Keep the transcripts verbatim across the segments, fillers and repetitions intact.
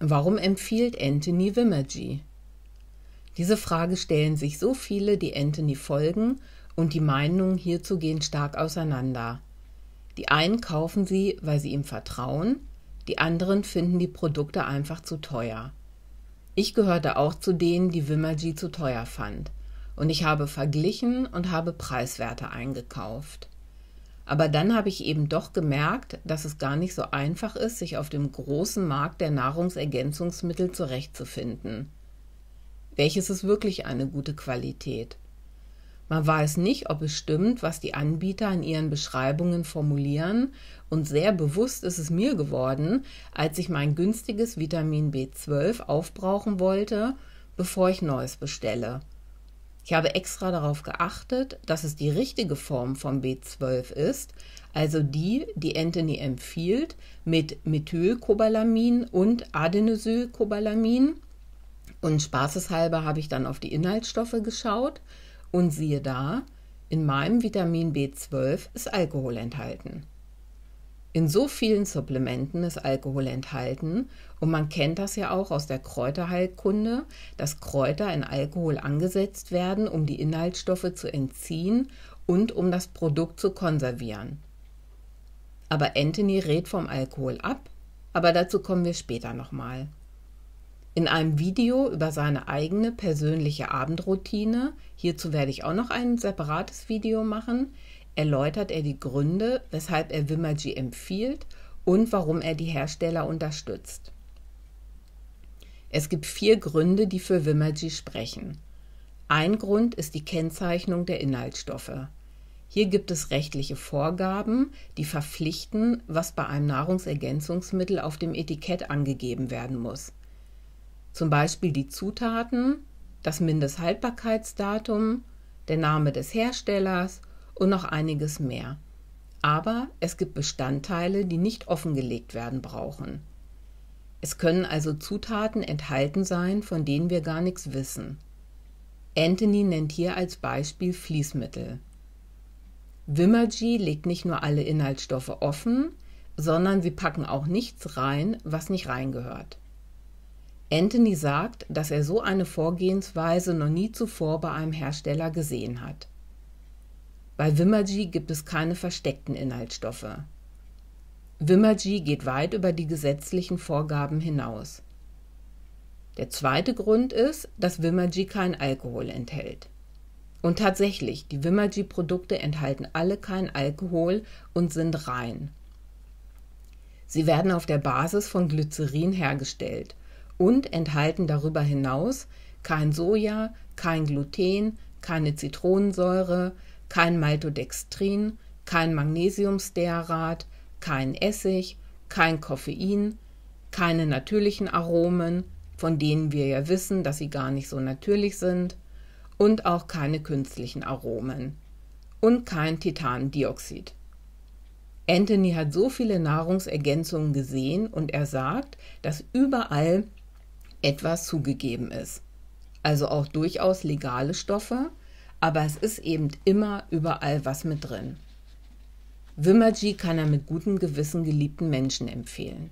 Warum empfiehlt Anthony Vimergy? Diese Frage stellen sich so viele, die Anthony folgen, und die Meinungen hierzu gehen stark auseinander. Die einen kaufen sie, weil sie ihm vertrauen, die anderen finden die Produkte einfach zu teuer. Ich gehörte auch zu denen, die Vimergy zu teuer fand, und ich habe verglichen und habe Preiswerte eingekauft. Aber dann habe ich eben doch gemerkt, dass es gar nicht so einfach ist, sich auf dem großen Markt der Nahrungsergänzungsmittel zurechtzufinden. Welches ist wirklich eine gute Qualität? Man weiß nicht, ob es stimmt, was die Anbieter in ihren Beschreibungen formulieren, und sehr bewusst ist es mir geworden, als ich mein günstiges Vitamin B zwölf aufbrauchen wollte, bevor ich Neues bestelle. Ich habe extra darauf geachtet, dass es die richtige Form von B zwölf ist, also die, die Anthony empfiehlt, mit Methylcobalamin und Adenosylcobalamin. Und spaßeshalber habe ich dann auf die Inhaltsstoffe geschaut und siehe da, in meinem Vitamin B zwölf ist Alkohol enthalten. In so vielen Supplementen ist Alkohol enthalten, und man kennt das ja auch aus der Kräuterheilkunde, dass Kräuter in Alkohol angesetzt werden, um die Inhaltsstoffe zu entziehen und um das Produkt zu konservieren. Aber Anthony rät vom Alkohol ab, aber dazu kommen wir später nochmal. In einem Video über seine eigene persönliche Abendroutine, hierzu werde ich auch noch ein separates Video machen, erläutert er die Gründe, weshalb er Vimergy empfiehlt und warum er die Hersteller unterstützt. Es gibt vier Gründe, die für Vimergy sprechen. Ein Grund ist die Kennzeichnung der Inhaltsstoffe. Hier gibt es rechtliche Vorgaben, die verpflichten, was bei einem Nahrungsergänzungsmittel auf dem Etikett angegeben werden muss. Zum Beispiel die Zutaten, das Mindesthaltbarkeitsdatum, der Name des Herstellers und noch einiges mehr. Aber es gibt Bestandteile, die nicht offengelegt werden brauchen. Es können also Zutaten enthalten sein, von denen wir gar nichts wissen. Anthony nennt hier als Beispiel Fließmittel. Vimergy legt nicht nur alle Inhaltsstoffe offen, sondern sie packen auch nichts rein, was nicht reingehört. Anthony sagt, dass er so eine Vorgehensweise noch nie zuvor bei einem Hersteller gesehen hat. Bei Vimergy gibt es keine versteckten Inhaltsstoffe. Vimergy geht weit über die gesetzlichen Vorgaben hinaus. Der zweite Grund ist, dass Vimergy kein Alkohol enthält. Und tatsächlich, die Vimergy-Produkte enthalten alle kein Alkohol und sind rein. Sie werden auf der Basis von Glycerin hergestellt und enthalten darüber hinaus kein Soja, kein Gluten, keine Zitronensäure, kein Maltodextrin, kein Magnesiumstearat, kein Essig, kein Koffein, keine natürlichen Aromen, von denen wir ja wissen, dass sie gar nicht so natürlich sind, und auch keine künstlichen Aromen und kein Titandioxid. Anthony hat so viele Nahrungsergänzungen gesehen und er sagt, dass überall etwas zugegeben ist. Also auch durchaus legale Stoffe, aber es ist eben immer überall was mit drin. Vimergy kann er mit gutem Gewissen geliebten Menschen empfehlen.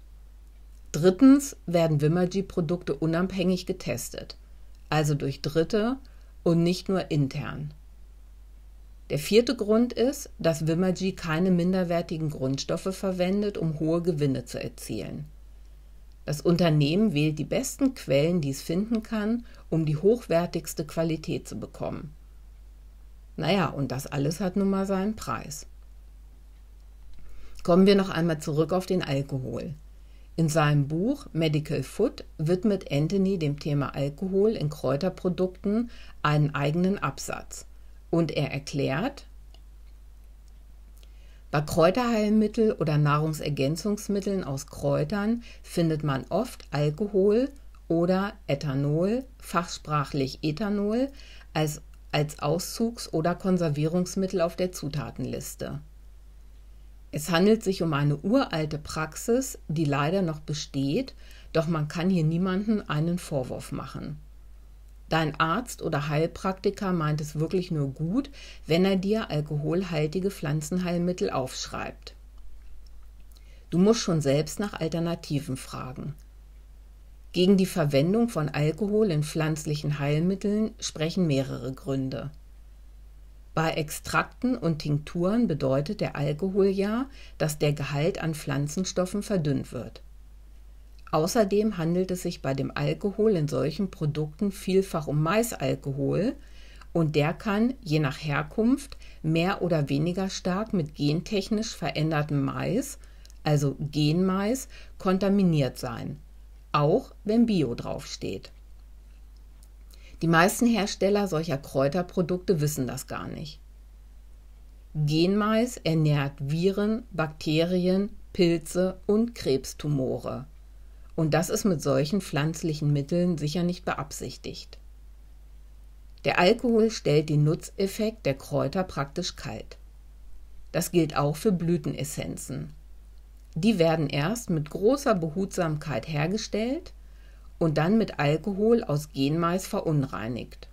Drittens werden Vimergy-Produkte unabhängig getestet, also durch Dritte und nicht nur intern. Der vierte Grund ist, dass Vimergy keine minderwertigen Grundstoffe verwendet, um hohe Gewinne zu erzielen. Das Unternehmen wählt die besten Quellen, die es finden kann, um die hochwertigste Qualität zu bekommen. Naja, und das alles hat nun mal seinen Preis. Kommen wir noch einmal zurück auf den Alkohol. In seinem Buch Medical Food widmet Anthony dem Thema Alkohol in Kräuterprodukten einen eigenen Absatz. Und er erklärt, bei Kräuterheilmitteln oder Nahrungsergänzungsmitteln aus Kräutern findet man oft Alkohol oder Ethanol, fachsprachlich Ethanol, als, als Auszugs- oder Konservierungsmittel auf der Zutatenliste. Es handelt sich um eine uralte Praxis, die leider noch besteht, doch man kann hier niemandem einen Vorwurf machen. Dein Arzt oder Heilpraktiker meint es wirklich nur gut, wenn er dir alkoholhaltige Pflanzenheilmittel aufschreibt. Du musst schon selbst nach Alternativen fragen. Gegen die Verwendung von Alkohol in pflanzlichen Heilmitteln sprechen mehrere Gründe. Bei Extrakten und Tinkturen bedeutet der Alkohol ja, dass der Gehalt an Pflanzenstoffen verdünnt wird. Außerdem handelt es sich bei dem Alkohol in solchen Produkten vielfach um Maisalkohol und der kann, je nach Herkunft, mehr oder weniger stark mit gentechnisch verändertem Mais, also Genmais, kontaminiert sein, auch wenn Bio draufsteht. Die meisten Hersteller solcher Kräuterprodukte wissen das gar nicht. Genmais ernährt Viren, Bakterien, Pilze und Krebstumore. Und das ist mit solchen pflanzlichen Mitteln sicher nicht beabsichtigt. Der Alkohol stellt den Nutzeffekt der Kräuter praktisch kalt. Das gilt auch für Blütenessenzen. Die werden erst mit großer Behutsamkeit hergestellt und dann mit Alkohol aus Genmais verunreinigt.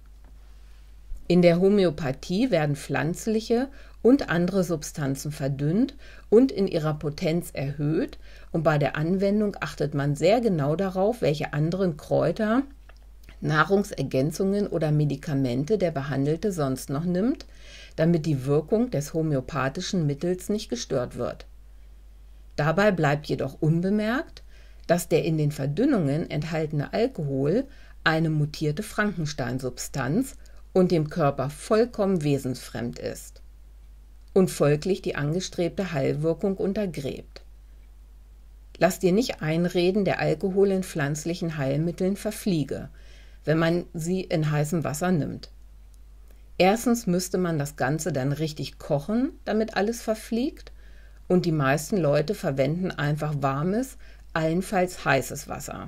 In der Homöopathie werden pflanzliche und andere Substanzen verdünnt und in ihrer Potenz erhöht und bei der Anwendung achtet man sehr genau darauf, welche anderen Kräuter, Nahrungsergänzungen oder Medikamente der Behandelte sonst noch nimmt, damit die Wirkung des homöopathischen Mittels nicht gestört wird. Dabei bleibt jedoch unbemerkt, dass der in den Verdünnungen enthaltene Alkohol eine mutierte Frankenstein-Substanz und dem Körper vollkommen wesensfremd ist und folglich die angestrebte Heilwirkung untergräbt. Lass dir nicht einreden, der Alkohol in pflanzlichen Heilmitteln verfliege, wenn man sie in heißem Wasser nimmt. Erstens müsste man das Ganze dann richtig kochen, damit alles verfliegt, und die meisten Leute verwenden einfach warmes, allenfalls heißes Wasser.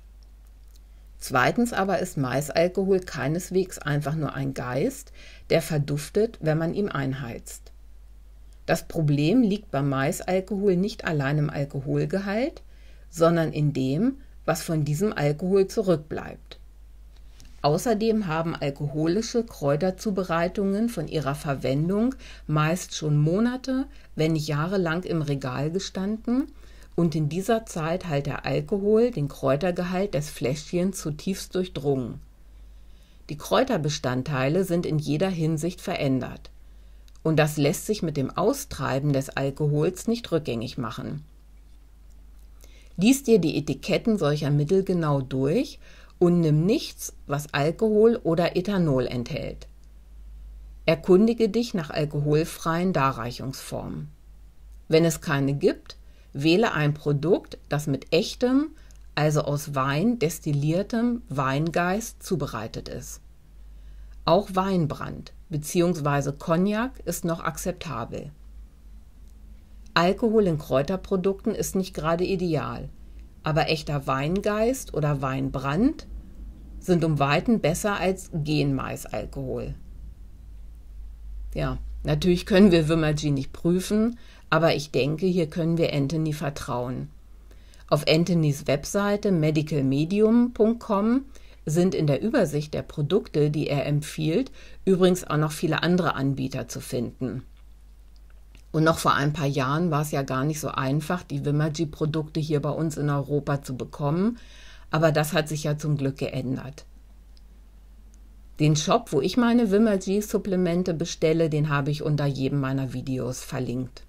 Zweitens aber ist Maisalkohol keineswegs einfach nur ein Geist, der verduftet, wenn man ihm einheizt. Das Problem liegt beim Maisalkohol nicht allein im Alkoholgehalt, sondern in dem, was von diesem Alkohol zurückbleibt. Außerdem haben alkoholische Kräuterzubereitungen von ihrer Verwendung meist schon Monate, wenn nicht jahrelang im Regal gestanden und in dieser Zeit hat der Alkohol den Kräutergehalt des Fläschchens zutiefst durchdrungen. Die Kräuterbestandteile sind in jeder Hinsicht verändert und das lässt sich mit dem Austreiben des Alkohols nicht rückgängig machen. Lies dir die Etiketten solcher Mittel genau durch und nimm nichts, was Alkohol oder Ethanol enthält. Erkundige dich nach alkoholfreien Darreichungsformen. Wenn es keine gibt, wähle ein Produkt, das mit echtem, also aus Wein destilliertem Weingeist zubereitet ist. Auch Weinbrand bzw. Cognac ist noch akzeptabel. Alkohol in Kräuterprodukten ist nicht gerade ideal, aber echter Weingeist oder Weinbrand sind um Weiten besser als Genmaisalkohol. Ja, natürlich können wir Vimergy nicht prüfen, aber ich denke, hier können wir Anthony vertrauen. Auf Anthonys Webseite medical medium punkt com sind in der Übersicht der Produkte, die er empfiehlt, übrigens auch noch viele andere Anbieter zu finden. Und noch vor ein paar Jahren war es ja gar nicht so einfach, die Vimergy-Produkte hier bei uns in Europa zu bekommen, aber das hat sich ja zum Glück geändert. Den Shop, wo ich meine Vimergy-Supplemente bestelle, den habe ich unter jedem meiner Videos verlinkt.